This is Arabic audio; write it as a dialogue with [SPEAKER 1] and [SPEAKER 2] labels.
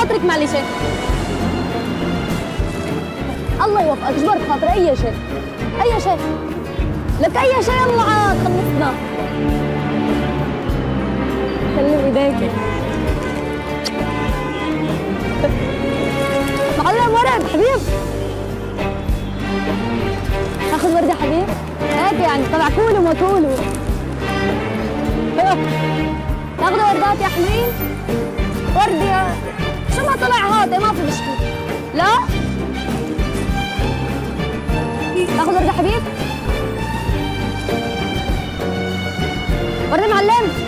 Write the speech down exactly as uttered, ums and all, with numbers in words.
[SPEAKER 1] خاطرك معلش. الله يوفقك، جبرت خاطري اي شيء اي شيء لك اي شيء. يلا عاد خلصنا. سلم ايديك. معلم ورد حبيب. تاخذ ورده حبيب؟ هيك يعني تبع كولو ما كولو. تاخذوا وردات يا حلوين؟ وردة شو ما طلع هذا ما في مشكلة. لا؟ تاخذ وردة حبيب؟ وردة معلم؟